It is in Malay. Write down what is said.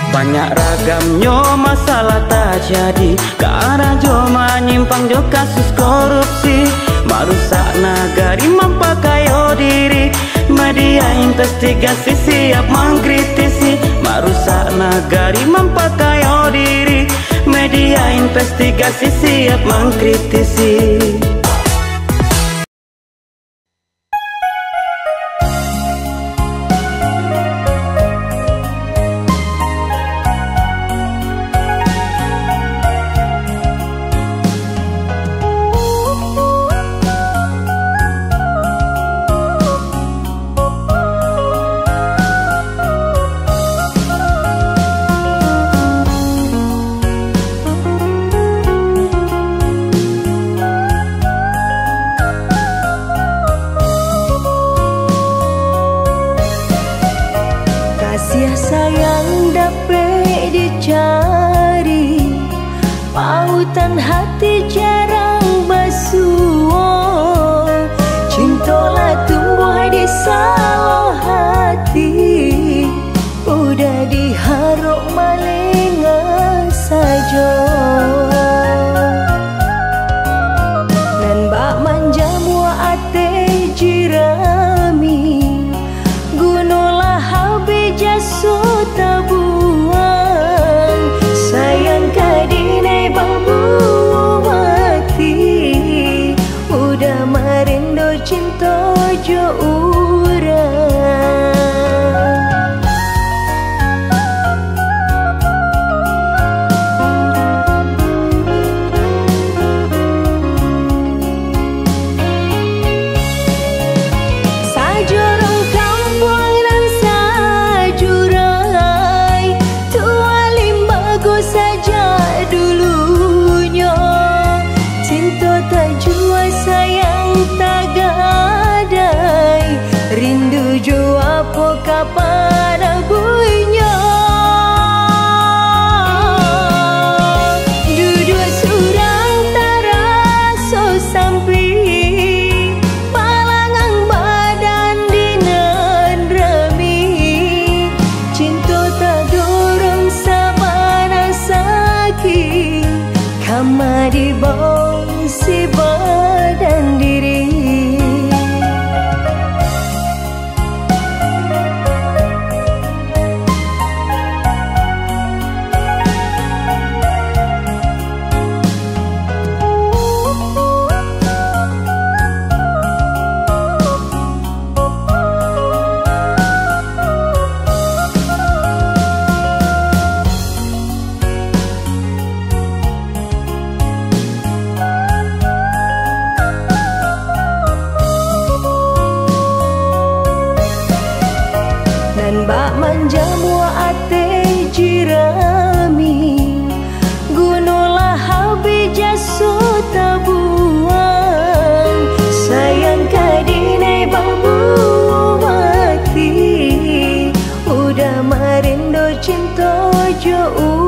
Banyak ragamnya masalah tak jadi, karena jo menyimpang jo kasus korupsi. Merusak nagari mempakayo diri, media investigasi siap mengkritisi. Merusak nagari mempakayo diri, media investigasi siap mengkritisi. Kasih sayang dapat dicari, pautan hati jarang basuh. Cintalah tumbuh di salah hati, udah diharuk malingan saja. Nan bak manja mua ate jirami, gunolah habis jaso tabuan. Sayang kadine babu mati, udah marindo cinta jo urang. Sajorong kampung dan sajurai, tua limbago saja dulunya. Cinta tak jua, sayang tak gadai, rindu jua apa kapan abuinya. Duduk surang taraso sampai palangang badan dinan rami. Cinta tak dorong sabana sakit, kama di bawah si badan diri. Nan bak manja mua ate jirami, gunolah habis jaso tabuan. Sayang kadine babu mati, udah marindo cinta jo